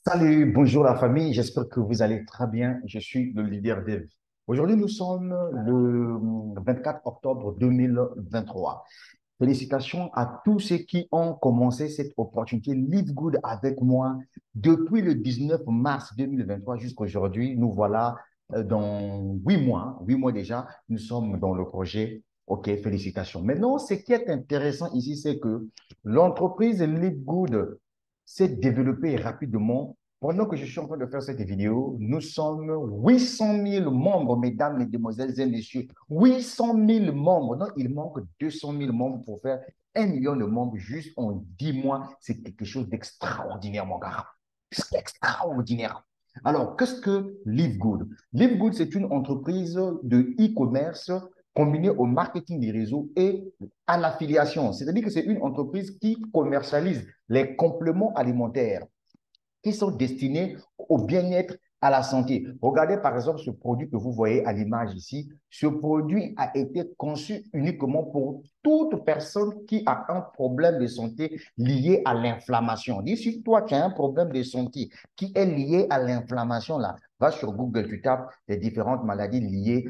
Salut, bonjour la famille, j'espère que vous allez très bien. Je suis le leader Dev. Aujourd'hui, nous sommes le 24 octobre 2023. Félicitations à tous ceux qui ont commencé cette opportunité Live Good avec moi depuis le 19 mars 2023 jusqu'à aujourd'hui. Nous voilà dans 8 mois, 8 mois déjà, nous sommes dans le projet. OK, félicitations. Maintenant, ce qui est intéressant ici, c'est que l'entreprise Live Good s'est développée rapidement. Pendant que je suis en train de faire cette vidéo, nous sommes 800 000 membres, mesdames, mesdemoiselles et messieurs. 800 000 membres. Donc, il manque 200 000 membres pour faire 1 million de membres juste en 10 mois. C'est quelque chose d'extraordinaire, mon gars. C'est extraordinaire. Alors, qu'est-ce que Live Good? Live Good, c'est une entreprise de e-commerce combinée au marketing des réseaux et à l'affiliation. C'est-à-dire que c'est une entreprise qui commercialise les compléments alimentaires qui sont destinés au bien-être, à la santé. Regardez par exemple ce produit que vous voyez à l'image ici. Ce produit a été conçu uniquement pour toute personne qui a un problème de santé lié à l'inflammation. Si toi, tu as un problème de santé qui est lié à l'inflammation, là, va sur Google, tu tapes les différentes maladies liées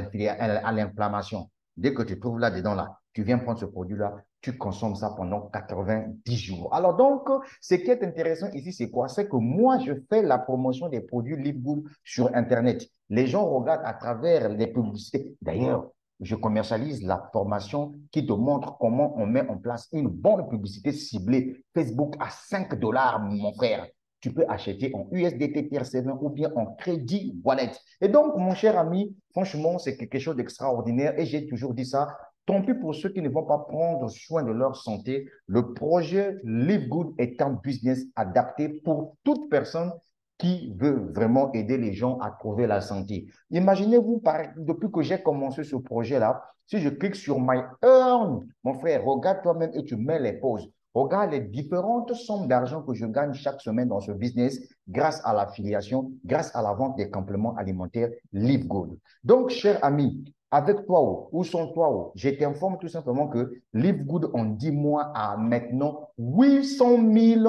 à l'inflammation. Dès que tu trouves là-dedans, là, tu viens prendre ce produit-là, tu consommes ça pendant 90 jours. Alors donc, ce qui est intéressant ici, c'est quoi? C'est que moi, je fais la promotion des produits Livegood sur Internet. Les gens regardent à travers les publicités. D'ailleurs, je commercialise la formation qui te montre comment on met en place une bonne publicité ciblée Facebook à 5 dollars, mon frère. Tu peux acheter en USDT TR7 ou bien en crédit wallet. Et donc, mon cher ami, franchement, c'est quelque chose d'extraordinaire et j'ai toujours dit ça. Tant pis pour ceux qui ne vont pas prendre soin de leur santé. Le projet Live Good est un business adapté pour toute personne qui veut vraiment aider les gens à trouver la santé. Imaginez-vous, depuis que j'ai commencé ce projet-là, si je clique sur My Earn, mon frère, regarde toi-même et tu mets les pauses. Regarde les différentes sommes d'argent que je gagne chaque semaine dans ce business grâce à l'affiliation, grâce à la vente des compléments alimentaires Live Good. Donc, chers amis, avec toi ou sans toi, je t'informe tout simplement que Live Good en 10 mois a maintenant 800 000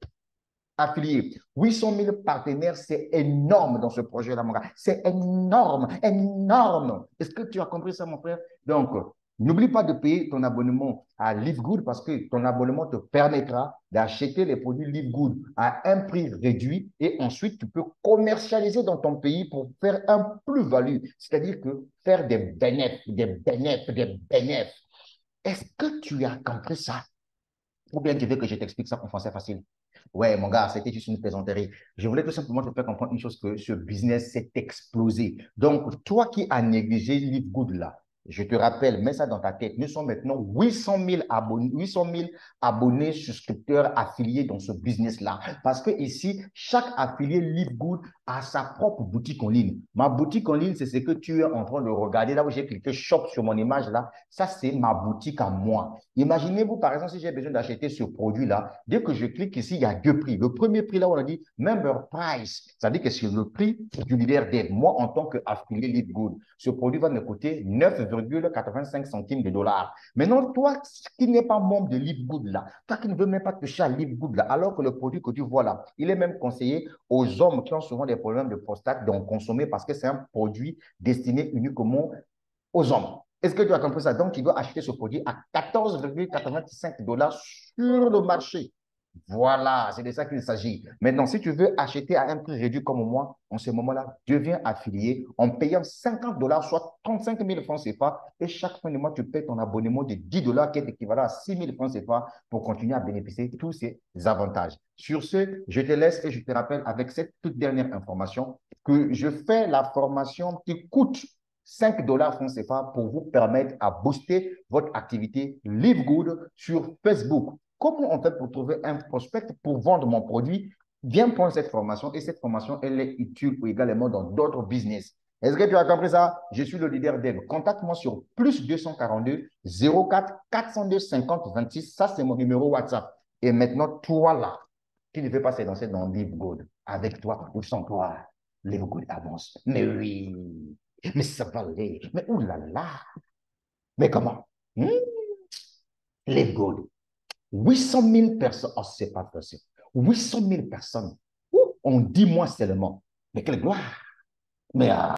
affiliés, 800 000 partenaires. C'est énorme dans ce projet-là, mon gars. C'est énorme, énorme. Est-ce que tu as compris ça, mon frère? Donc, n'oublie pas de payer ton abonnement à Live Good parce que ton abonnement te permettra d'acheter les produits Live Good à un prix réduit et ensuite tu peux commercialiser dans ton pays pour faire un plus-value, c'est-à-dire que faire des bénéfices, des bénéfices, des bénéfices. Est-ce que tu as compris ça? Ou bien tu veux que je t'explique ça en français facile? Ouais, mon gars, c'était juste une plaisanterie. Je voulais tout simplement te faire comprendre une chose, que ce business s'est explosé. Donc, toi qui as négligé Live Good là, je te rappelle, mets ça dans ta tête. Nous sommes maintenant 800 000 abonnés, 800 000 abonnés, souscripteurs, affiliés dans ce business-là. Parce que ici, chaque affilié Live Good a sa propre boutique en ligne. Ma boutique en ligne, c'est ce que tu es en train de regarder. Là où j'ai cliqué shop sur mon image là, ça c'est ma boutique à moi. Imaginez-vous, par exemple, si j'ai besoin d'acheter ce produit-là, dès que je clique ici, il y a deux prix. Le premier prix, là, on a dit Member Price. Ça veut dire que c'est le prix du leader d'aide. Moi, en tant qu'affilié Live Good, ce produit va me coûter 9,85 centimes de dollars. Maintenant, toi qui n'es pas membre de Live Good, là, toi qui ne veux même pas toucher à Live Good, là, alors que le produit que tu vois là, il est même conseillé aux hommes qui ont souvent des problèmes de prostate d'en consommer parce que c'est un produit destiné uniquement aux hommes. Est-ce que tu as compris ça? Donc, tu dois acheter ce produit à 14,85 dollars sur le marché. Voilà, c'est de ça qu'il s'agit. Maintenant, si tu veux acheter à un prix réduit comme moi, en ce moment-là, deviens affilié en payant 50 dollars, soit 35 000 francs CFA. Et chaque fin de mois, tu payes ton abonnement de 10 dollars, qui est équivalent à 6 000 francs CFA, pour continuer à bénéficier de tous ces avantages. Sur ce, je te laisse et je te rappelle avec cette toute dernière information que je fais la formation qui coûte 5 dollars francs CFA pour vous permettre à booster votre activité Live Good sur Facebook. Comment on fait pour trouver un prospect pour vendre mon produit? Viens prendre cette formation et cette formation, elle est utile également dans d'autres business. Est-ce que tu as compris ça? Je suis le leader dev. Contacte-moi sur plus 242 04 402 50 26. Ça, c'est mon numéro WhatsApp. Et maintenant, toi là, qui ne veux pas s'élancer dans Live Good, avec toi ou sans toi, Live Good avance. Mais oui, mais ça va aller. Mais oulala. Mais comment? Hmm? Live Good. 800 000 personnes. Oh, c'est pas possible. 800 000 personnes. Ouh. en 10 mois seulement. Mais quelle gloire! Mais